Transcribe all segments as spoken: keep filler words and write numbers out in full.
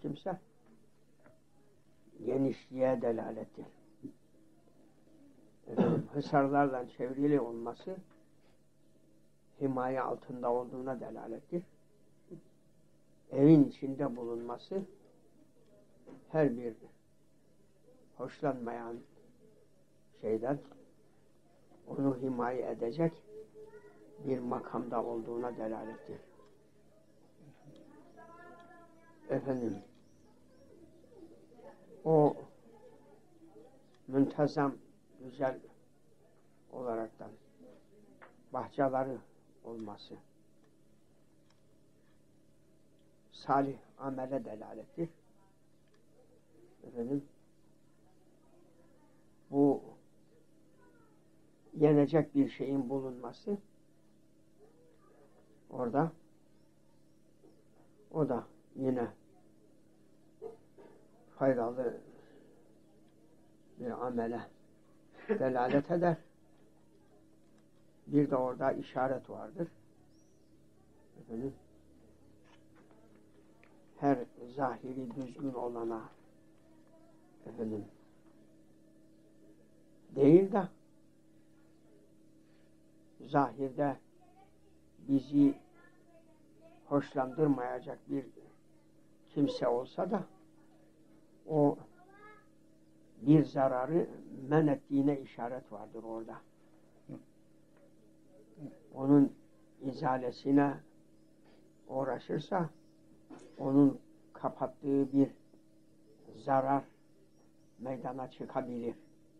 kimse genişliğe delalettir. Efendim, hısarlarla çevrili olması himaye altında olduğuna delalettir. Evin içinde bulunması her bir hoşlanmayan şeyden onu himaye edecek bir makamda olduğuna delalettir. Efendim, o müntezam, güzel olaraktan bahçeleri olması salih amele delalettir. Efendim, bu yenecek bir şeyin bulunması orada, o da yine faydalı bir amele delalet eder. Bir de orada işaret vardır. Efendim, her zahiri düzgün olana efendim değil de zahirde bizi hoşlandırmayacak bir kimse olsa da o bir zararı men ettiğine işaret vardır orada. Onun izalesine uğraşırsa onun kapattığı bir zarar meydana çıkabilir.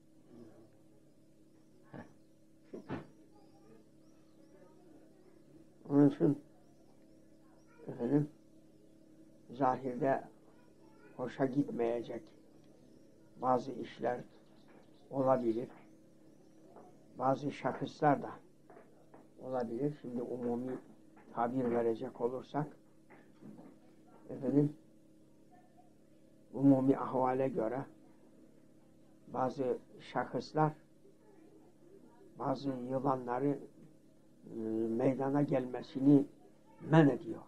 Onun için efendim zahirde hoşa gitmeyecek bazı işler olabilir. Bazı şahıslar da olabilir. Şimdi umumi tabir verecek olursak efendim umumi ahvale göre bazı şahıslar bazı yılanları e, meydana gelmesini men ediyor.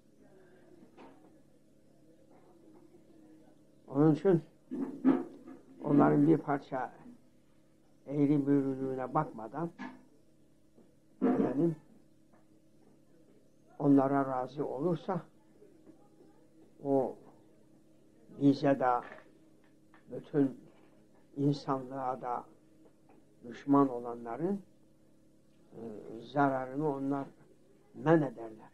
Onun için onların bir parça eğri büğrülüğüne bakmadan efendim onlara razı olursa o bize de bütün insanlığa da düşman olanların e, zararını onlar men ederler.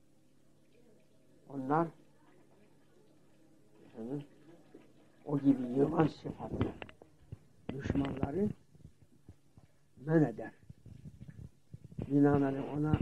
Onlar efendim, o gibi yılan sıfatlı düşmanları men eder. Binaenaleyh ona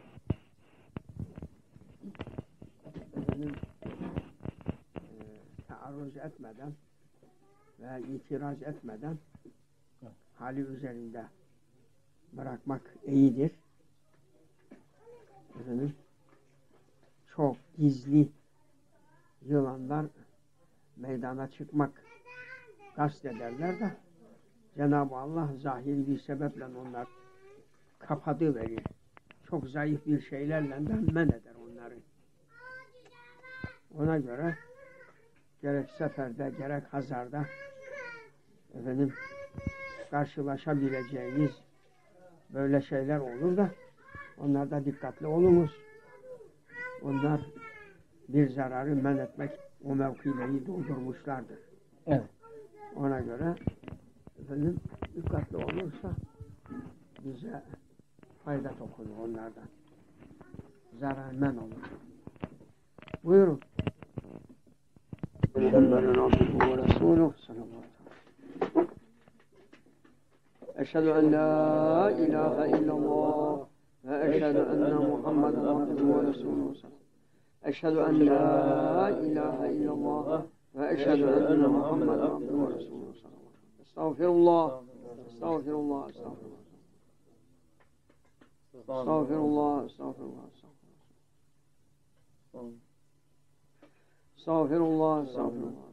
efendim, e, taarruz etmeden ve itiraz etmeden hali üzerinde bırakmak iyidir. Efendim, çok gizli yılanlar meydana çıkmak kast ederler de Cenab-ı Allah zahiri bir sebeple onlar kapatıverir. Çok zayıf bir şeylerle de men eder onları. Ona göre gerek seferde gerek hazarda efendim karşılaşabileceğiniz böyle şeyler olur da onlarda dikkatli olunuz. Onlar bir zararı men etmek o mevkileri doldurmuşlardır. Evet. Ona göre efendim dikkatli olursa bize fayda dokunur onlardan. Zarar men olur. Buyurun. Muhammeden abduhu ve resuluhu sallallahu aleyhi ve sellem. Eşhedü en la ilahe illallah ve eşhedü enne Muhammeden abduhu ve resuluhu sallallahu. Eşhedü en la ilahe illallah ve eşhedü enne Muhammeden abduhu ve resuluhu sallallahu. Estağfirullah. Estağfirullah. Estağfirullah. Estağfirullah. Estağfirullah. Estağfirullah. Estağfirullah.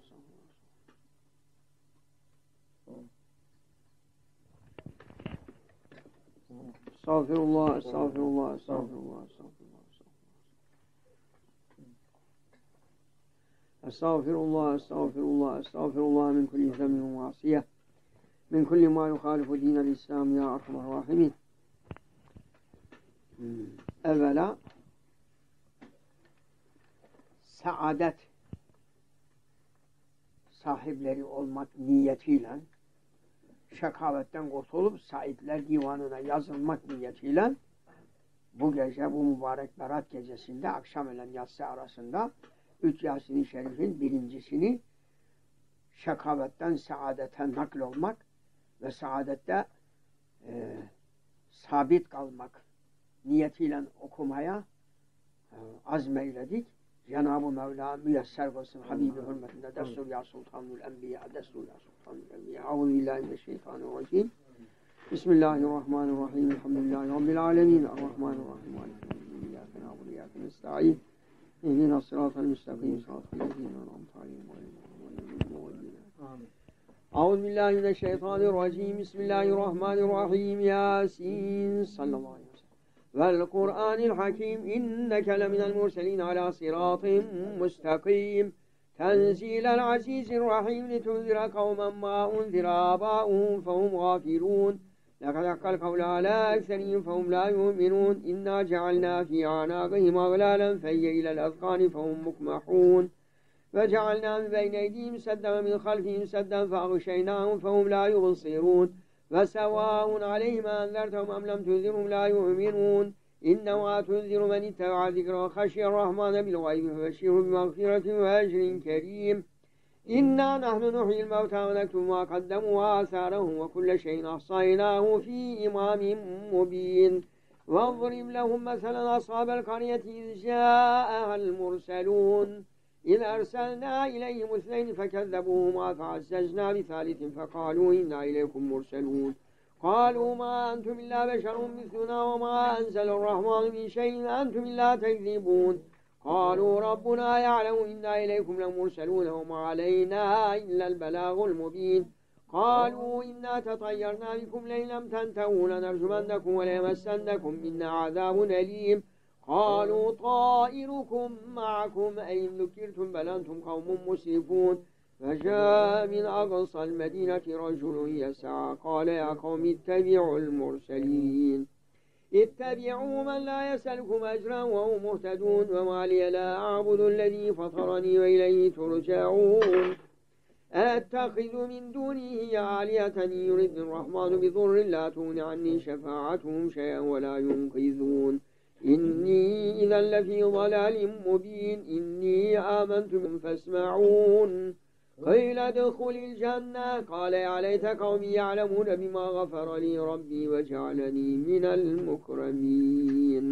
Estağfirullah, estağfirullah, estağfirullah, estağfirullah. أستغفر الله أستغفر الله أستغفر الله من كل ذنب ومعصية من كل ما يخالف دين الإسلام يا أرحم الراحمين. Evvela saadet sahipleri olmak niyetiyle, şakavetten kurtulup saitler divanına yazılmak niyetiyle bu gece, bu mübarek Berat gecesinde akşam ile yatsı arasında üç Yasin-i Şerif'in birincisini şakavetten saadete nakl olmak ve saadette e, sabit kalmak niyetiyle okumaya e, azmeyledik. Cenab-ı Mevla müyesser olsun Habibi hürmetinde. Destur ya Sultanul Enbiya, Destur ya Sultanul Enbiya. Euzubillahimineşşeytanirracim. Bismillahirrahmanirrahim. Elhamdülillahi Rabbil alemin. Errahmanirrahim. İyyâke na'budu ve iyyâke nesta'in. İhdina sıratal müstakim. Sıratal lezîne en'amte aleyhim gayril mağdûbi aleyhim. Euzubillahimineşşeytanirracim. Bismillahirrahmanirrahim. Yasin. Sallallahu aleyhi ve sellem. والقرآن الحكيم إنك لمن المرسلين على صراط مستقيم تنزيل العزيز الرحيم لتنذر قوما ما أنذر آباؤهم فهم غافلون لقد حق القول على أكثرهم فهم لا يؤمنون إنا جعلنا في أعناقهم أغلالا فهي إلى الأذقان فهم مقمحون وجعلنا من بين أيديهم سدا ومن خلفهم سدا فأغشيناهم فهم لا يبصرون وسواء عليهم أنذرتهم أم لم تنذرهم لا يؤمنون إنما تنذر من اتبع ذكر وخشي الرحمن بالغيب فبشره بمغفرة وأجر كريم إنا نحن نحيي الموتى ونكتب ما قدموا وآثارهم وكل شيء أحصيناه في إمام مبين واضرب لهم مثلا أصحاب القرية إذ جاءها المرسلون إذ أرسلنا إليهم اثنين فكذبوهما فعززنا بثالث فقالوا إنا إليكم مرسلون قالوا ما أنتم إلا بشر مثلنا وما أنزل الرحمن من شيء أنتم إلا تكذبون قالوا ربنا يعلم إنا إليكم لمرسلون وما علينا إلا البلاغ المبين قالوا إنا تطيرنا بكم لئن لم تنتهوا لنرجمنكم وليمسنكم منا عذاب أليم قالوا طائركم معكم أئن ذكرتم بل أنتم قوم مسرفون فجاء من أقصى المدينة رجل يسعى قال يا قوم اتبعوا المرسلين اتبعوا من لا يسألكم أجرا وهم مهتدون وما لي لا أعبد الذي فطرني وإليه ترجعون أتخذ من دونه آلهة يردني الرحمن بضر لا تغن عني شفاعتهم شيئا ولا ينقذون إني إذا لفي ضلال مبين إني آمنت بكم فاسمعون قيل ادخل الجنة قال يا ليت قومي يعلمون بما غفر لي ربي وجعلني من المكرمين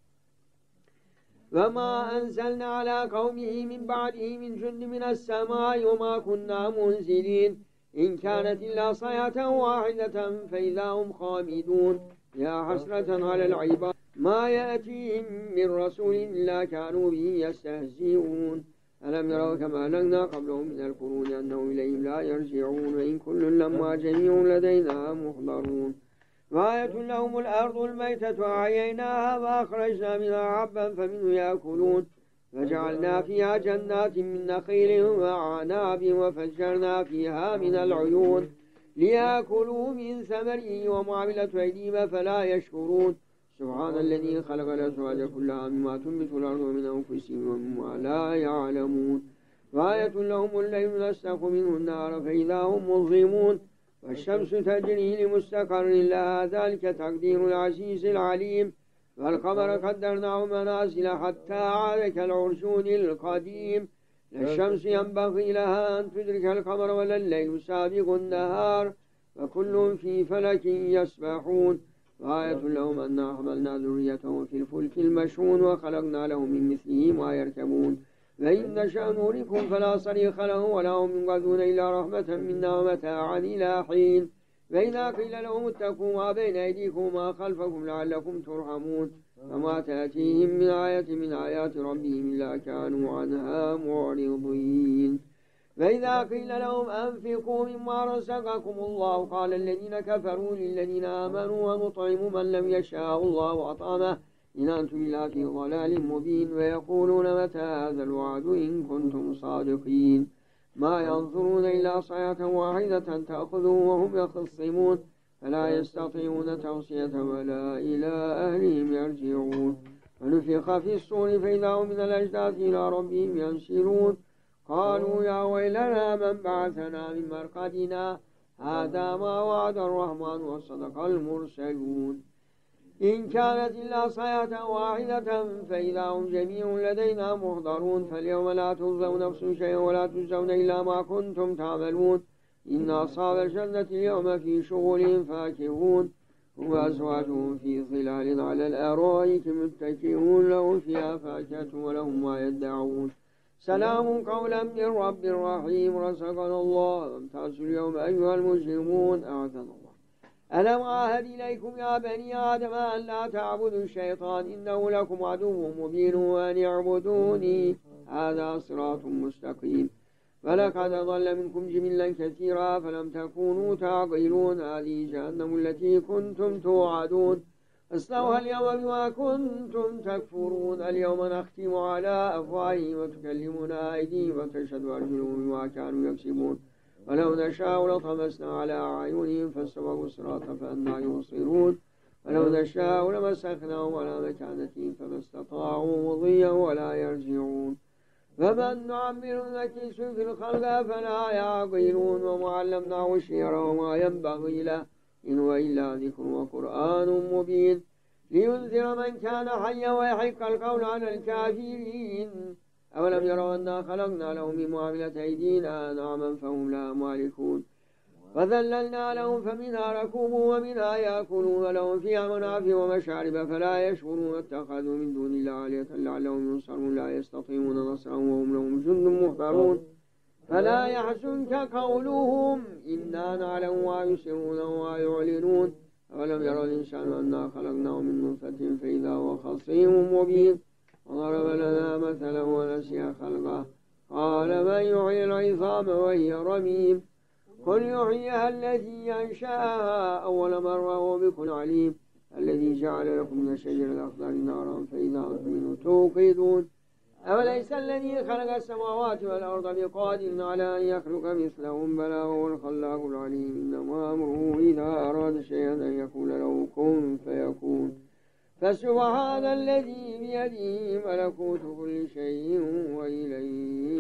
وما أنزلنا على قومه من بعده من جند من السماء وما كنا منزلين إن كانت إلا صيحة واحدة فإذا هم خامدون يا حسرة على العباد ما يأتيهم من رسول إلا كانوا به يستهزئون ألم يروا كما أهلكنا قبلهم من القرون أنهم إليهم لا يرجعون وإن كل لما جميع لدينا محضرون وآية لهم الأرض الميتة أحييناها وأخرجنا منها حبا فمنه يأكلون وجعلنا فيها جنات من نخيل وأعناب وفجرنا فيها من العيون ليأكلوا من ثمره وما عملت أيديهم فلا يشكرون سبحان الذي خلق الأزواج كلها مما تنبت الأرض ومن أنفسهم ومما لا يعلمون وآية لهم الليل نسلخ منه النار فإذا هم مظلمون والشمس تجري لمستقر لها ذلك تقدير العزيز العليم والقمر قدرناه منازل حتى عاد كالعرجون القديم لا الشمس ينبغي لها أن تدرك القمر ولا الليل سابق النهار وكل في فلك يسبحون وآية لهم أنا حملنا ذريتهم في الفلك المشحون وخلقنا لهم من مثله ما يركبون وإن نشأ نوركم فلا صريخ لهم ولا هم ينقذون إلا رحمة منا ومتاعا إلى حين وإذا قيل لهم اتقوا ما بين أيديكم وما خلفكم لعلكم ترحمون وما تأتيهم من آية من آيات ربهم إلا كانوا عنها معرضين وإذا قيل لهم أنفقوا مما رزقكم الله قال الذين كفروا للذين آمنوا ونطعم من لم يشاء الله أطعمه إن أنتم إلا في ضلال مبين ويقولون متى هذا الوعد إن كنتم صادقين ما ينظرون إلا صيحة واحدة تأخذهم وهم يخصمون فلا يستطيعون توصية ولا إلى أهلهم يرجعون ونفخ في الصور فإذا هم من الأجداث إلى ربهم ينسلون قالوا يا ويلنا من بعثنا من مرقدنا هذا ما وعد الرحمن وصدق المرسلون إن كانت إلا صيحة واحدة فإذا هم جميع لدينا محضرون فاليوم لا تجزون نفس شيئا ولا تجزون إلا ما كنتم تعملون إن أصحاب الجنة اليوم في شغل فاكهون وأزواجهم في ظلال على الأرائك متكئون لهم فيها فاكهة ولهم ما يدعون سلام قولا من رب رحيم رزقنا الله وامتازوا اليوم أيها المجرمون أعاذنا الله ألم أعهد إليكم يا بني آدم أن لا تعبدوا الشيطان إنه لكم عدو مبين وأن يعبدوني هذا صراط مستقيم ولقد ضل منكم جبلا كثيرا فلم تكونوا تعقلون هذه جهنم التي كنتم توعدون اصلوها اليوم بما كنتم تكفرون اليوم نختم على أفواههم وتكلمنا أيديهم وتشهد أرجلهم بما كانوا يكسبون ولو نشاء لطمسنا على أعينهم فاستبقوا الصراط فأنى يبصرون ولو نشاء لمسخناهم على مكانتهم فما استطاعوا مضيا ولا يرجعون فمن نعمر نكس في الخلق فلا يعقلون وما علمناه الشعر وما ينبغي له إن هو إلا ذكر وقرآن مبين لينذر من كان حيا ويحق القول على الكافرين أولم يروا أنا خلقنا لهم من معاملة أيدينا نعما فهم لا مالكون وذللنا لهم فمنها ركوبوا ومنها يأكلون ولهم فيها منافع ومشارب فلا يشعرون اتخذوا من دون الله آلهة لعلهم ينصرون لا يستطيعون نصرهم وهم لهم جند محضرون فلا يحزنك قولهم إنا نعلم ما يسرون وما يعلنون أولم يرى الإنسان أنا خلقناه من نطفة فإذا هو خصيم مبين وضرب لنا مثلا ونسي خلقه قال من يحيي العظام وهي رميم قل يحييها الذي أنشأها أول مرة وهو بكل عليم الذي جعل لكم من الشجر الأخضر نارا فإذا أنتم منه توقدون أوليس الذي خلق السماوات والأرض بقادر على أن يخلق مثلهم بلى وهو الخلاق العليم إنما أمره إذا أراد شيئا أن يقول له كن فيكون فسبحان الذي بيده ملكوت كل شيء وإليه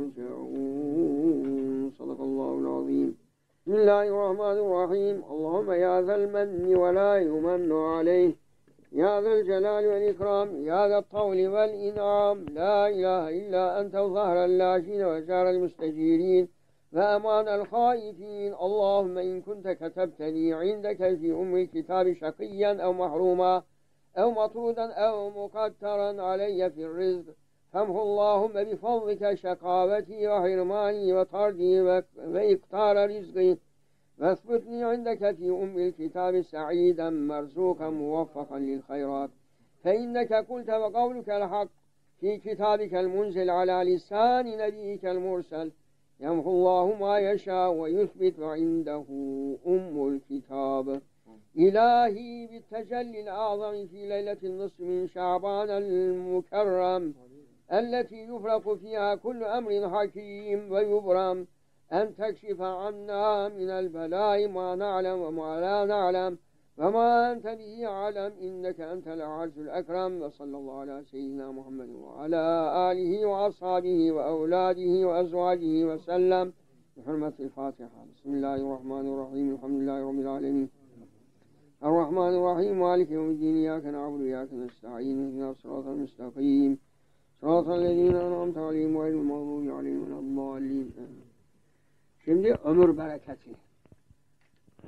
ترجعون صدق الله العظيم بسم الله الرحمن الرحيم اللهم يا ذا المن ولا يمن عليه يا ذا الجلال والإكرام يا ذا الطول والإنعام لا إله إلا أنت ظهر اللاشين وجار المستجيرين وأمان الخائفين اللهم إن كنت كتبتني عندك في أم الكتاب شقيا أو محروما أو مطرودا أو مقترا علي في الرزق فامحو اللهم بفضلك شقاوتي وحرماني وطردي وإقتار رزقي واثبتني عندك في أم الكتاب سعيدا مرزوقا موفقا للخيرات فإنك قلت وقولك الحق في كتابك المنزل على لسان نبيك المرسل يمحو الله ما يشاء ويثبت عنده أم الكتاب إلهي بالتجلي الأعظم في ليلة النصف من شعبان المكرم التي يفرق فيها كل أمر حكيم ويبرم أن تكشف عنا من البلاء ما نعلم وما لا نعلم وما أنت به أعلم إنك أنت الأعز الأكرم وصلى الله على سيدنا محمد وعلى آله وأصحابه وأولاده وأزواجه وسلم بحرمة الفاتحة بسم الله الرحمن الرحيم الحمد لله رب العالمين الرحمن الرحيم مالك يوم الدين إياك نعبد وإياك نستعين اهدنا الصراط المستقيم صراط الذين أنعمت عليهم غير المغضوب عليهم ولا الضالين. Şimdi ömür bereketi ee,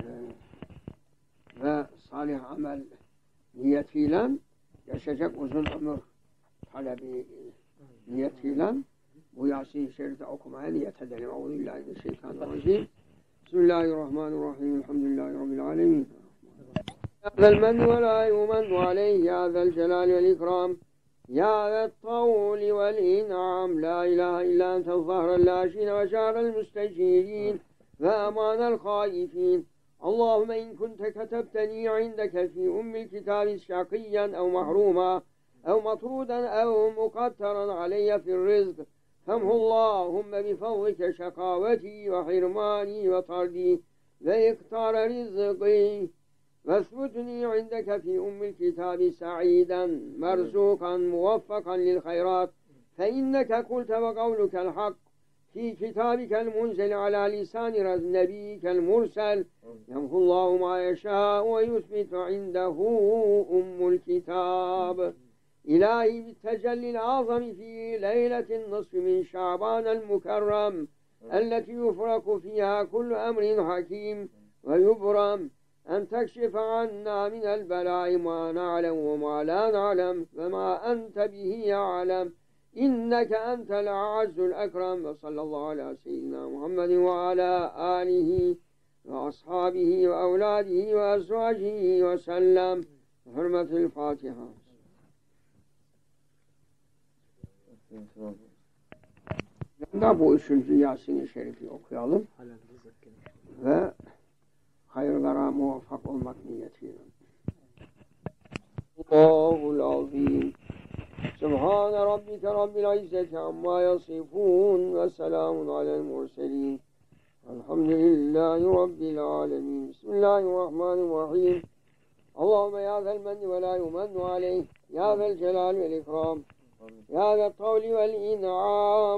ve salih amel niyetiyle yaşayacak uzun ömür talebi niyetiyle bu Yasin-i Şerif'i okumaya niyet edelim. Euzubillahimineşşeytanirracim. Bismillahirrahmanirrahim. Elhamdülillahi Rabbil alemin. يا ذا المن ولا يمن عليه يا ذا الجلال والإكرام يا ذا الطول والإنعام لا إله إلا أنت الظهر اللاشين وشار المستجيرين وأمان الخائفين اللهم إن كنت كتبتني عندك في أم الكتاب شقيا أو محروما أو مطرودا أو مقترا علي في الرزق فامه اللهم بفضلك شقاوتي وحرماني وطردي وإقتار رزقي واثبتني عندك في أم الكتاب سعيدا مرزوقا موفقا للخيرات فإنك قلت وقولك الحق في كتابك المنزل على لسان نبيك المرسل يمحو الله ما يشاء ويثبت عنده أم الكتاب. إلهي بالتجلي الأعظم في ليلة النصف من شعبان المكرم التي يفرق فيها كل أمر حكيم ويبرم أن تكشف عنا من البلاء ما نعلم وما لا نعلم وما أنت به أعلم إنك أنت الأعز الأكرم. وصلى الله على سيدنا محمد وعلى آله وأصحابه وأولاده وأزواجه وسلم. حرمة الفاتحة. Da bu üçüncü Yasin-i Şerif'i okuyalım ve hayırlara muvaffak olmak niyetiyle. Allahul azim. Subhane rabbike rabbil izzeti amma yasifun ve selamun alel murselin. Elhamdülillahi rabbil alemin. Bismillahirrahmanirrahim. Allahümme ya zel menni ve la yumennu aleyh. Ya zel celal vel ikram. Ya zel kavli vel in'am.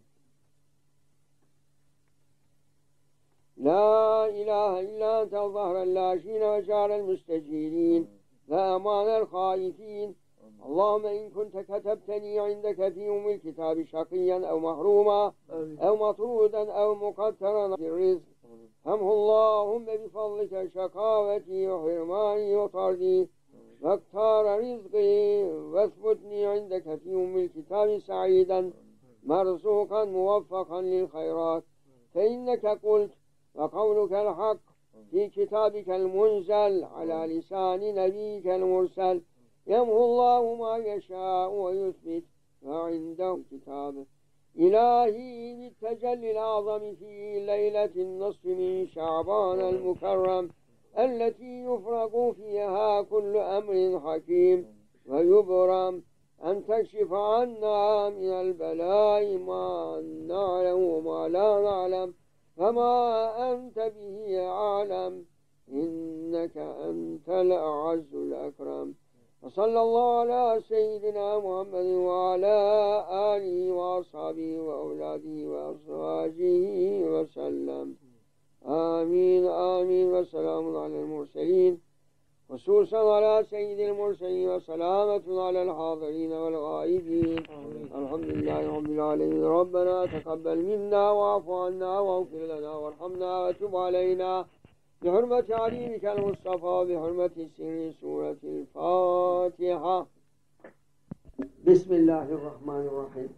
La ilahe illa ente zahrel lâşîne ve şârel müstecîrîn ve emânel hâifîn. Allahümme in kunte ketebteni indeke fî umil kitâbi şakiyyen ev mahrûmâ ev matrûden ev mukatteran fir rizq femhullâhumme bifadlike şakâveti ve hirmâni ve tardî ve ktâra rizqi ve esbutni indeke fî umil kitâbi sa'îden merzukan muvaffakan lil hayrât fe inneke kult وقولك الحق في كتابك المنزل على لسان نبيك المرسل يمحو الله ما يشاء ويثبت وعنده كتابه. إلهي بالتجلي الأعظم في ليلة النصف من شعبان المكرم التي يفرق فيها كل أمر حكيم ويبرم أن تكشف عنا من البلاء ما نعلم وما لا نعلم فما أنت به أعلم إنك أنت الأعز الأكرم. وصلى الله على سيدنا محمد وعلى آله وأصحابه وأولاده وأزواجه وسلم. آمين آمين. وسلام على المرسلين خصوصا على سيد المرسلين وسلامة على الحاضرين والغائبين. الحمد لله رب العالمين. ربنا تقبل منا واعف عنا واغفر لنا وارحمنا وتب علينا بحرمة حبيبك المصطفى بحرمة سر سورة الفاتحة. بسم الله الرحمن الرحيم.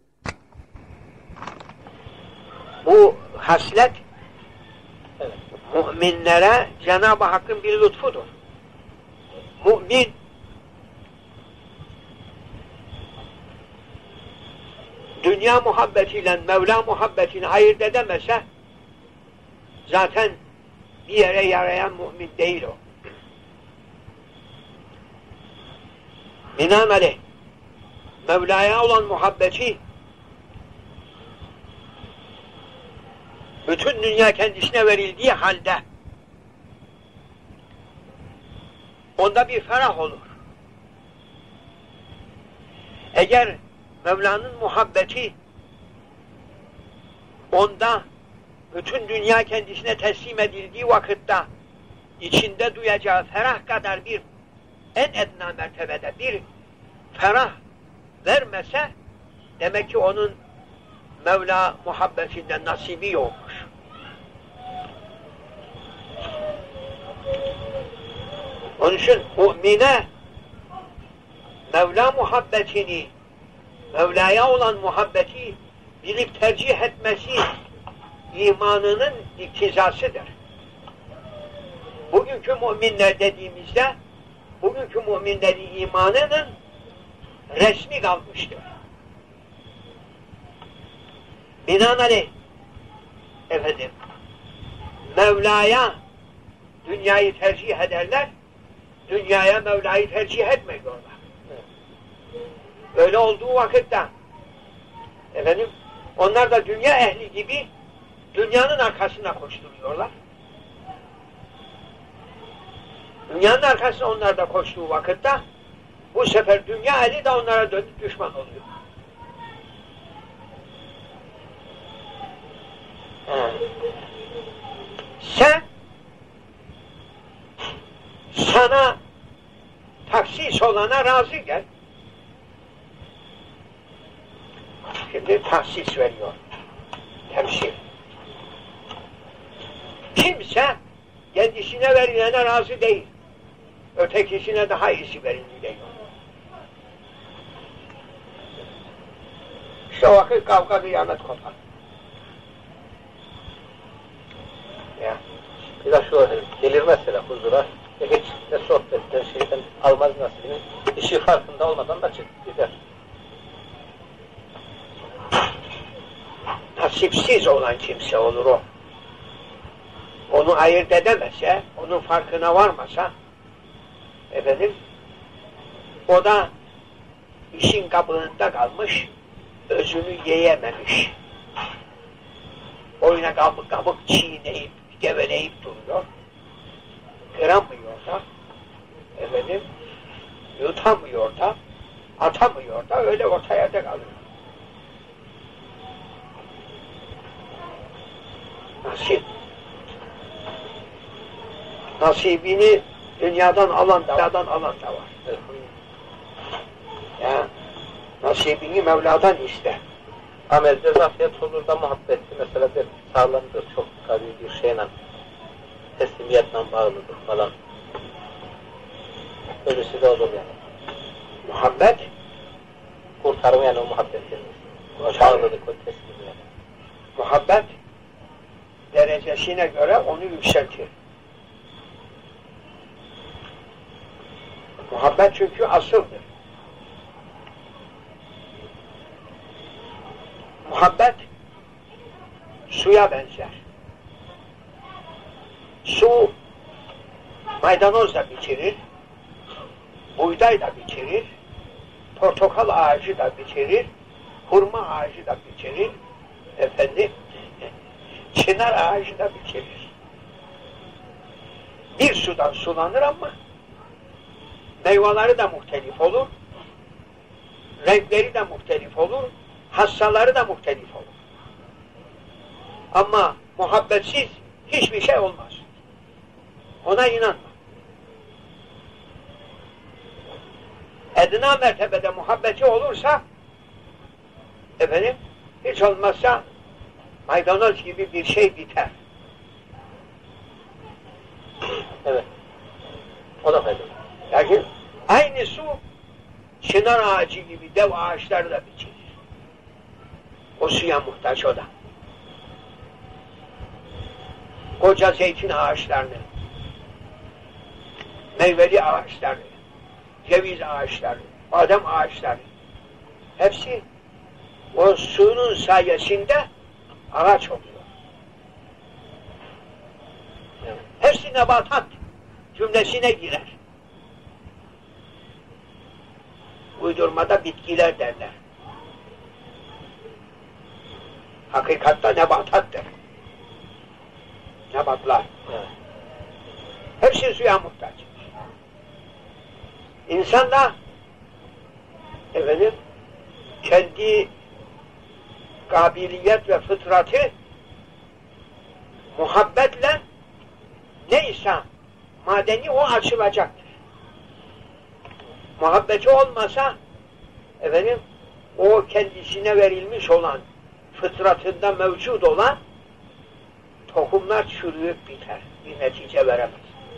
Bu haslet müminlere Cenab-ı Hakk'ın bir lütfudur. Mümin dünya muhabbetiyle Mevla muhabbetini ayırt edemese zaten bir yere yarayan mümin değil o. Binaenaleyh Mevla'ya olan muhabbeti bütün dünya kendisine verildiği halde onda bir ferah olur. Eğer Mevla'nın muhabbeti onda bütün dünya kendisine teslim edildiği vakitte içinde duyacağı ferah kadar bir en edna mertebede bir ferah vermese demek ki onun Mevla muhabbetinden nasibi yokmuş. Onun için mümine Mevla muhabbetini, Mevla'ya olan muhabbeti bilip tercih etmesi imanının iktizasıdır. Bugünkü müminler dediğimizde, bugünkü müminlerin imanının resmi kalmıştır. Binaenaleyh efendim, Mevla'ya dünyayı tercih ederler, dünyaya Mevla'yı tercih etmiyorlar. Öyle olduğu vakitte efendim, onlar da dünya ehli gibi dünyanın arkasına koşturuyorlar. Dünyanın arkasına onlar da koştuğu vakitte bu sefer dünya ehli de onlara dönüp düşman oluyor. Ha. Sen sana taksis olana razı gel. Şimdi tahsis veriyor. Temsil. Kimse kendisine verilene razı değil. Ötekisine daha iyisi verildi diyor. İşte o vakit kavga kıyamet kopar. Ya. Bir de şu gelir mesela huzura ve hiç de sohbetten şeyden almaz nasibini. İşi farkında olmadan da çıkıp gider. Nasipsiz olan kimse olur o. Onu ayırt edemezse, onun farkına varmasa, efendim, o da işin kabuğunda kalmış, özünü yiyememiş. Oyuna kabuk kabuk çiğneyip, geveleyip duruyor. Kıramıyor da, efendim, yutamıyor da, atamıyor da, öyle orta yerde kalıyor. Nasip. Nasibini dünyadan alan da, dünyadan alan da var. Ya, nasibini Mevla'dan iste. Amelde zafiyet olur da muhabbeti mesela bir sağlamdır, çok tabii bir şeyle, teslimiyetle bağlıdır falan. Öylesi de olur yani. Muhabbet kurtarmayan o muhabbetin. O bağlılık, o teslimiyet. Muhabbet derecesine göre onu yükseltir. Muhabbet çünkü asıldır. Muhabbet suya benzer. Su maydanoz da bitirir, buğday da bitirir, portakal ağacı da bitirir, hurma ağacı da bitirir, efendim, çınar ağacı da bitirir. Bir sudan sulanır ama meyveleri de muhtelif olur, renkleri de muhtelif olur, hassaları da muhtelif olur. Ama muhabbetsiz hiçbir şey olmaz. Ona inanma. Edna mertebede muhabbeti olursa efendim hiç olmazsa maydanoz gibi bir şey biter. Evet. O da faydalı. Lakin aynı su çınar ağacı gibi dev ağaçları da bitirir. O suya muhtaç o da. Koca zeytin ağaçlarını, meyveli ağaçları, ceviz ağaçları, badem ağaçları, hepsi o suyunun sayesinde ağaç oluyor. Hepsi nebatat cümlesine girer. Uydurmada bitkiler derler. Hakikatta nebatattır. Nebatlar. Evet. Hepsi suya muhtaç. İnsan da efendim kendi kabiliyet ve fıtratı muhabbetle neyse madeni o açılacaktır. Muhabbeti olmasa efendim o kendisine verilmiş olan fıtratında mevcut olan tohumlar çürüyüp biter. Bir netice veremez.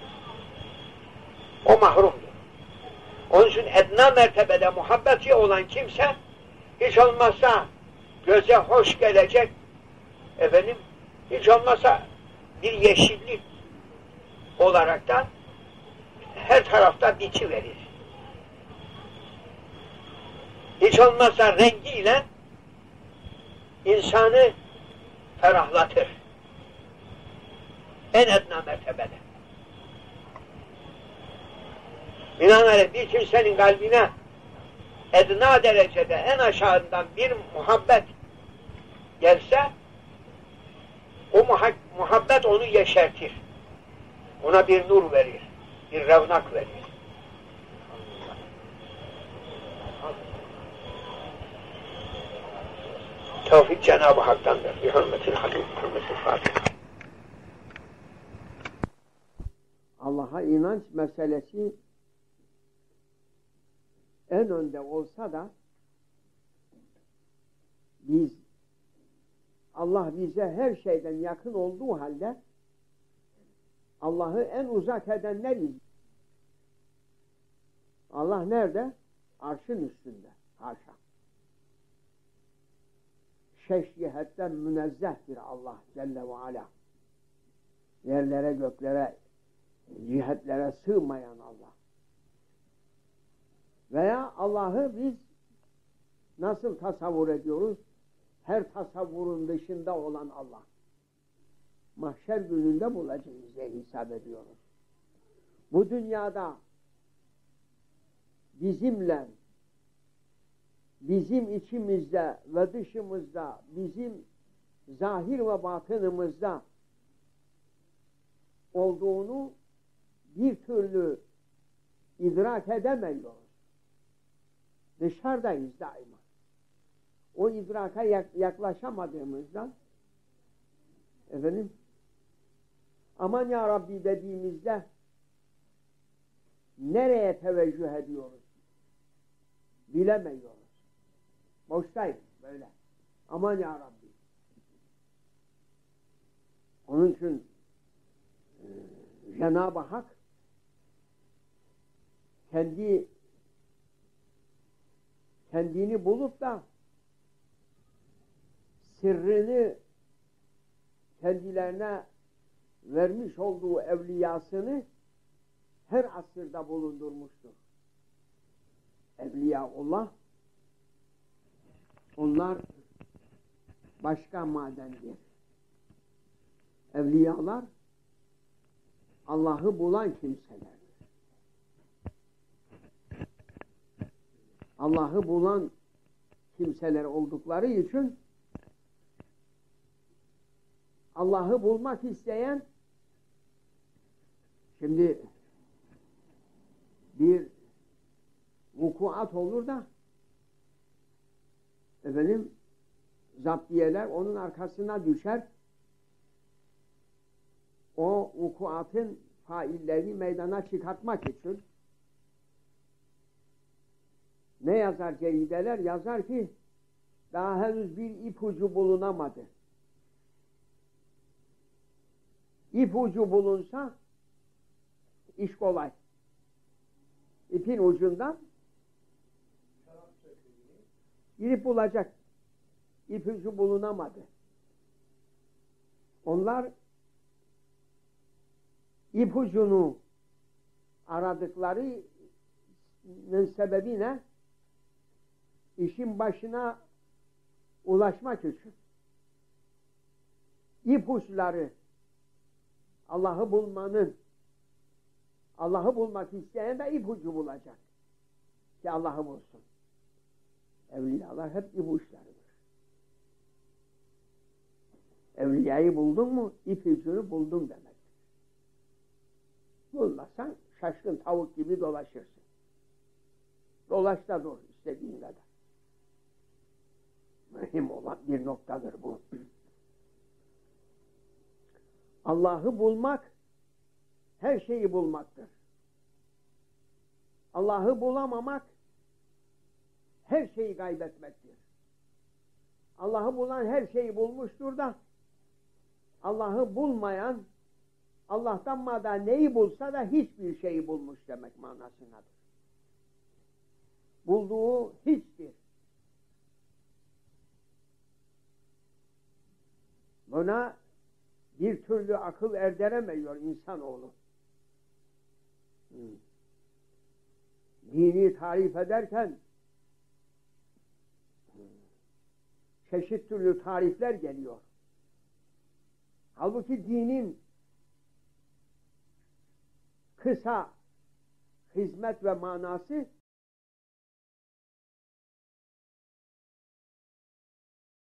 O mahrumdur. Onun için edna mertebede muhabbeti olan kimse hiç olmazsa göze hoş gelecek efendim hiç olmazsa bir yeşillik olarak da her tarafta biçi verir. Hiç olmazsa rengiyle insanı ferahlatır. En edna mertebede. Binaenaleyh bir kimsenin kalbine edna derecede en aşağından bir muhabbet gelse o muhabbet onu yeşertir. Ona bir nur verir, bir revnak verir. Tevfik Cenab-ı Hak'tandır. Bi hürmetil Habib, hürmetil Fatiha. Allah'a inanç meselesi en önde olsa da biz Allah bize her şeyden yakın olduğu halde Allah'ı en uzak edenleriz. Allah nerede? Arşın üstünde. Haşa. Şeş cihetten münezzehtir Allah Celle ve Ala. Yerlere, göklere, cihetlere sığmayan Allah. Veya Allah'ı biz nasıl tasavvur ediyoruz? Her tasavvurun dışında olan Allah. Mahşer gününde bulacağız diye hesap ediyoruz. Bu dünyada bizimle, bizim içimizde ve dışımızda, bizim zahir ve batınımızda olduğunu bir türlü idrak edemiyoruz. Dışarıdayız daima. O idraka yaklaşamadığımızdan efendim aman ya Rabbi dediğimizde nereye teveccüh ediyoruz? Bilemiyoruz. Boştayız böyle. Aman ya Rabbi. Onun için e, Cenab-ı Hak kendi kendini bulup da sırrını kendilerine vermiş olduğu evliyasını her asırda bulundurmuştur. Evliyaullah onlar başka madendir. Evliyalar Allah'ı bulan kimselerdir. Allah'ı bulan kimseler oldukları için Allah'ı bulmak isteyen şimdi bir vukuat olur da efendim zaptiyeler onun arkasına düşer. O vukuatın faillerini meydana çıkartmak için ne yazar cerideler? Yazar ki daha henüz bir ipucu bulunamadı. İpucu bulunsa iş kolay. İpin ucundan girip bulacak. İpucu bulunamadı. Onlar ipucunu aradıklarının sebebi ne? İşin başına ulaşmak için. İpuçları Allah'ı bulmanın, Allah'ı bulmak isteyen de ipucu bulacak. Ki Allah'ı bulsun. Evliyalar hep ipuçlarıdır. Evliyayı buldun mu, ipucunu buldun demektir. Bulmasan şaşkın tavuk gibi dolaşırsın. Dolaş da dur istediğin kadar. Mühim olan bir noktadır bu. Allah'ı bulmak her şeyi bulmaktır. Allah'ı bulamamak her şeyi kaybetmektir. Allah'ı bulan her şeyi bulmuştur da Allah'ı bulmayan Allah'tan mada neyi bulsa da hiçbir şeyi bulmuş demek manasındadır. Bulduğu hiçtir. Buna bir türlü akıl erdiremiyor insanoğlu. Hmm. Dini tarif ederken çeşit türlü tarifler geliyor. Halbuki dinin kısa, hizmet ve manası